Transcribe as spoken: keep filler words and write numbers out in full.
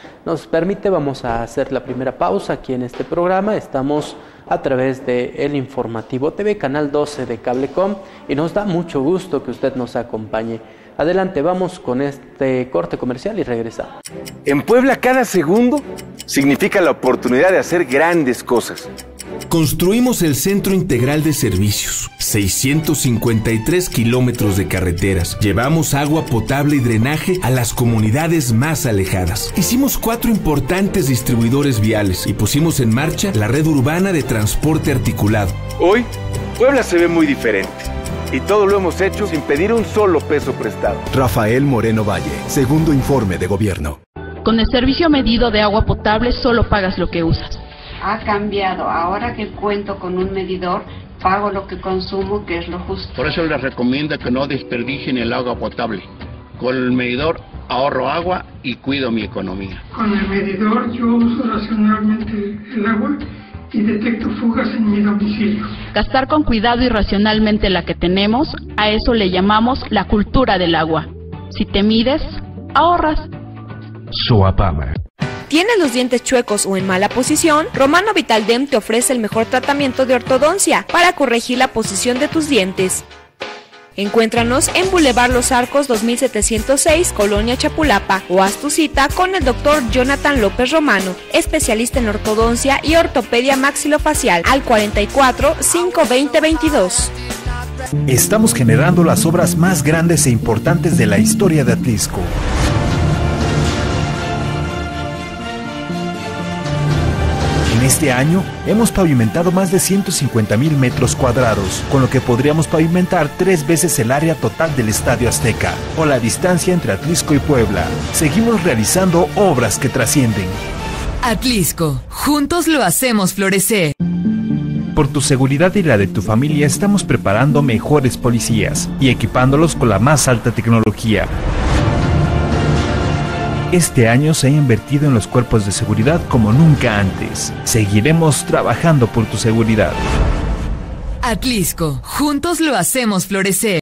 nos permite, vamos a hacer la primera pausa aquí en este programa. Estamos a través de El Informativo T V, Canal doce de Cablecom, y nos da mucho gusto que usted nos acompañe. Adelante, vamos con este corte comercial y regresamos. En Puebla, cada segundo significa la oportunidad de hacer grandes cosas. Construimos el Centro Integral de Servicios, seiscientos cincuenta y tres kilómetros de carreteras. Llevamos agua potable y drenaje a las comunidades más alejadas. Hicimos cuatro importantes distribuidores viales y pusimos en marcha la red urbana de transporte articulado. Hoy, Puebla se ve muy diferente. Y todo lo hemos hecho sin pedir un solo peso prestado. Rafael Moreno Valle, segundo informe de gobierno. Con el servicio medido de agua potable solo pagas lo que usas. Ha cambiado. Ahora que cuento con un medidor, pago lo que consumo, que es lo justo. Por eso les recomiendo que no desperdicien el agua potable. Con el medidor ahorro agua y cuido mi economía. Con el medidor yo uso racionalmente el agua y detecto fugas en mi domicilio. Gastar con cuidado y racionalmente la que tenemos, a eso le llamamos la cultura del agua. Si te mides, ahorras. Soapama. ¿Tienes los dientes chuecos o en mala posición? Romano Vitaldent te ofrece el mejor tratamiento de ortodoncia para corregir la posición de tus dientes. Encuéntranos en Boulevard Los Arcos dos mil setecientos seis, Colonia Chapulapa, o haz tu cita con el doctor Jonathan López Romano, especialista en ortodoncia y ortopedia maxilofacial, al cuarenta y cuatro, cinco veinte, veintidós. Estamos generando las obras más grandes e importantes de la historia de Atlisco. En este año hemos pavimentado más de ciento cincuenta mil metros cuadrados, con lo que podríamos pavimentar tres veces el área total del Estadio Azteca, o la distancia entre Atlisco y Puebla. Seguimos realizando obras que trascienden. Atlisco, juntos lo hacemos florecer. Por tu seguridad y la de tu familia estamos preparando mejores policías y equipándolos con la más alta tecnología. Este año se ha invertido en los cuerpos de seguridad como nunca antes. Seguiremos trabajando por tu seguridad. Atlisco, juntos lo hacemos florecer.